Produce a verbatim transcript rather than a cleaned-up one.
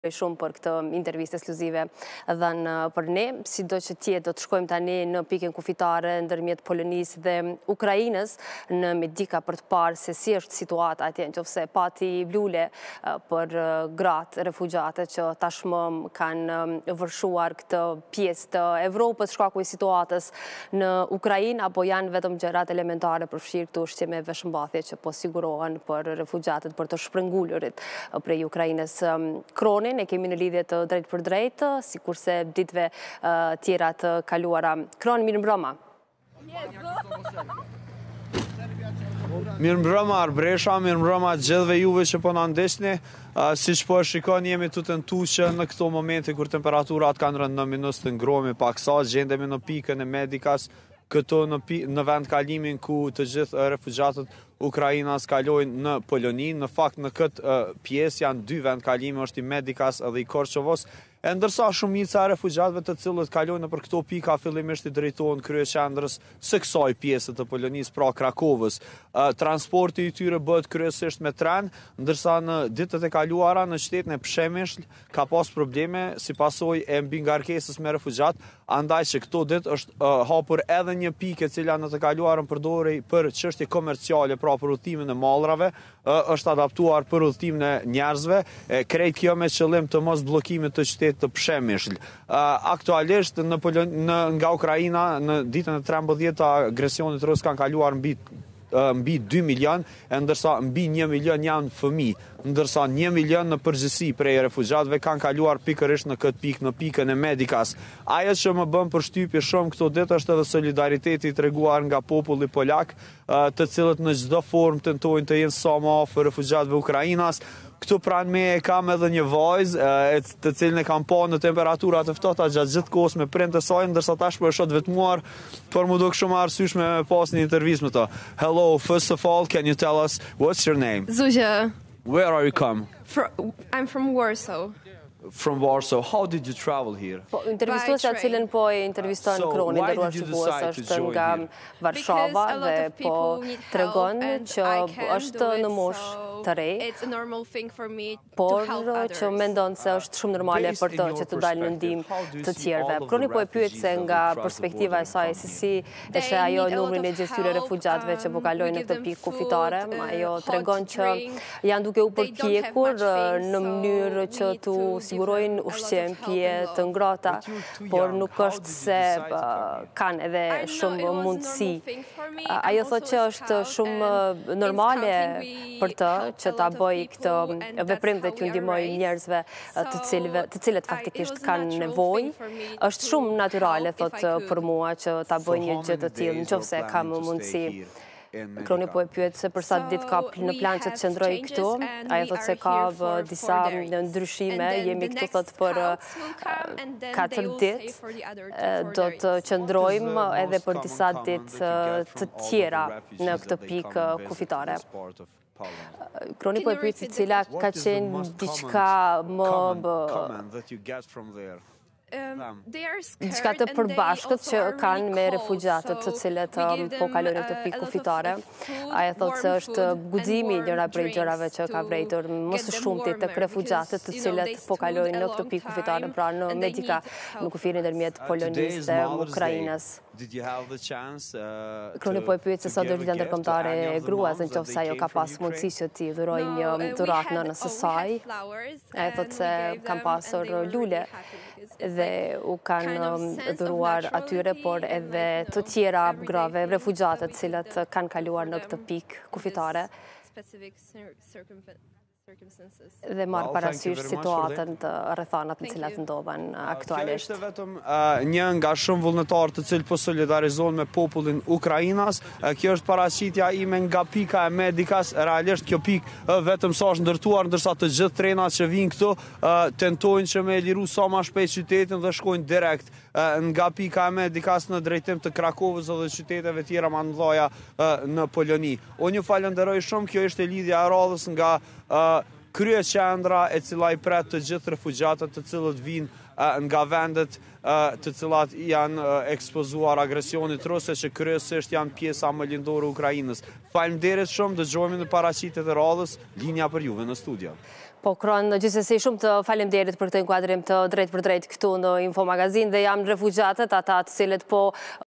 shumë për këtë intervistë ekskluzive dhënë për ne, sido që tjetë do të shkojmë tani në pikën kufitare ndërmjet Polonisë dhe Ukrainës në Medika për të parë se si është situata atje, nëse pati lule për gratë refugjate që tashmë kanë vërshuar këtë pjesë të Evropës shkaku i situatës në Ukrainë, apo janë vetëm gjërat elementare përfshirë këtu ushqime veshmbathje që po sigurohen për refugjatët për të shpërngulurit prej Ukrainës. Kroni ne kemi në lidhje të drejt për drejt, si kurse ditve tjera të kaluara. Kron, mirë mbrëma. Mirë mbrëma Arbresha, mirë mbrëma gjithve juve që po në ndeshni. Si që po e shikoni, jemi të tentu që në këto momente kur temperaturat kanë rënë në minus të ngromi paksa, gjendemi në pikën e Medikas, këto në, në vend kalimin ku të gjithë refugjatët Ukrainas kalojnë në Poloni. Në fakt në këtë uh, pjesë janë dy vend kalimi, është i Medikas edhe i Korçovos, e ndërsa shumica e refugjatëve të cilët kalojnë për këto pika fillimisht i drejtohen kryeqendrës së kësaj pjesë të Polonisë, pra Krakovës. Uh, transporti i tyre bëhet kryesisht me tren, ndërsa në ditët e kaluara në qytetin e Przemysl ka pas probleme si pasojë e mbi ngarkesës me refugjat, andaj që këto ditë është uh, hapur edhe një pikë e cila në të kaluarën përdorej për çështje komerciale, pra për udhëtimin e mallrave, uh, është adaptuar për udhëtimin e njerëzve, e, krejt kjo me qëllim të mos bllokimit të qytetit të Przemysl. Uh, aktualisht në Polon, në, nga Ukraina në ditën e trembëdhjetë të agresionit rus kanë kaluar mbi mbi dy milion, e ndërsa mbi një milion janë fëmijë, ndërsa një milion në përgjithësi prej refugjatëve kanë kaluar pikërisht në këtë pikë, në pikën e Medikas. Ajo që më bën përshtypje shumë këto ditë është edhe solidariteti i treguar nga populli polak, të cilët në çdo formë tentojnë të jenë sa më afër refugjatëve Ukrainas. Këtu pranë me e kam edhe një vajzë, të cilën e kam pa në temperatura të ftohta gjatë gjithë kohës me prindë të saj, ndërsa tash po e shoh vetmuar, por më duk shumë arsyeshme me pas një intervistë me ta. Hello, first of all, can you tell us what's your name? Zuzia. Where are you come? From, I'm from Warsaw. From Warsaw. How did you travel here? Po, intervistuesja të cilën po e interviston So, Kronin, why ndërruar did you shikues decide to është join nga here? Varshava Because a lot dhe of po people need tregon help and që I can është do it, në moshë so të re, it's a normal thing for me to por help others. që mendon se është shumë normale Based për të in your që të dalë në ndihmë perspective, how do you të see tjerëve. all of Kroni the po e pyet refugees se that nga will cross the perspektiva e border saj and se come si They është ajo need a lot numrin e of gjithë këtyre help, refugjatëve që po um, kalojnë we në give këtë them pikë food, kufitare. uh, Ajo hot tregon që drink. janë duke u They don't have përpjekur much things, në so mënyrë që we need tu to give sigurojnë them a lot of ushqim, help pije and të love. ngrata, But you're too por young. nuk How është did you se decide to uh, come here? kanë edhe I know shumë it was a mundësi. normal thing for me. Uh, I'm Ajo also thotë që a është scout shumë and uh, in normale scouting we për të help që a ta lot of bëj këtë people and that's veprim dhe how t'ju we are ndihmoj raised. njerëzve uh, të So cilëve, të cilët I- it faktikisht was a kanë natural nevojë. thing for me Është to shumë natyrale help if thotë I could. për mua që ta For bëj një how gjë të many tillë days nëse you're kam planning to mundësi. stay here in Kroni Medica? po e pyet se për sa ditë ka So në plan që të we qëndroj have këtu. changes Ajo and thotë we se are ka here for disa four days. ndryshime, And then jemi the këtu next thotë për scouts will come and then katër they will stay ditë. for the other two, Eh, four Do days. të qëndrojmë What is the edhe most për common disa comment ditë that you get të from all of the tjera refugees në that këtë they pikë come and visit kufitare. this part of Poland? Kroni Can po e you pyet se repeat the cila What ka is the qenë most diçka common- më common bë- comment that you get from there? Um, they are scared diçka të and përbashkët they që also are kanë really me cold, refugjatët të so cilët we um, give po them, kalojnë në uh, këtë pikë a lot of kufitare. food, Ajo thotë se warm është food and guximi warm njëra prej drinks gjërave që ka to vërejtur më get së them shumti tek warmer, refugjatët të because, you know, they cilët po stood kalojnë a në këtë long pikë kufitare, time pra në and they Medika, need help në kufirin ndërmjet Uh, Polonisë today is dhe Mother's Ukrainës. Day. Did you have the chance, uh, Kroni to- po e pyet se to sa give do a ditën gift to ndërkombëtare any e of the gruas moms that nëse they ajo came ka from pas Ukraine? mundësi që ti dhuroj No, një uh, we dhuratë had- nënës së oh, we saj. had flowers Ajo and thotë we se gave kam them pasur and they were lule really happy because it's dhe like u kanë kind of um, sense of dhuruar atyre, naturality por and edhe like, you të know, tjera everyday grave, things refugjatët that we cilët did kanë kaluar for në këtë them pikë in kufitare this specific cir- circumfe- circumstances. dhe marrë Well, thank you parasysh very much for situatën të rrethanat në Thank cilat you. ndodhen Kjo aktualisht. ishte vetëm uh, një nga shumë vullnetarë të cilë po solidarizohen me popullin Ukrainas. Uh, kjo është paraqitja ime nga pika e Medikas. Realisht kjo pikë uh, vetëm sa është ndërtuar, ndërsa të gjithë trenat që vinë këtu uh, tentojnë që me liru sa ma shpejt qytetin dhe shkojnë direkt uh, nga pika e Medikas në drejtim të Krakovës dhe qyteteve tjera më të mëdha uh, në Poloni. Unë ju falenderoj shumë, kjo ishte lidhja e radhës nga uh, kryeqendra e cila i pret të gjithë refugjatët të cilët vinë uh, nga vendet uh, të cilat janë uh, ekspozuar agresionit ruse që kryesisht janë pjesa më lindore e Ukrainës. Faleminderit shumë, dëgjojmë në paraqitjet e radhës, linja për juve në studio. Po, Kron, gjithsesi shumë të faleminderit për këtë inkuadrim të drejt për drejt këtu në Info Magazin dhe jam refugjatët, ata të cilët po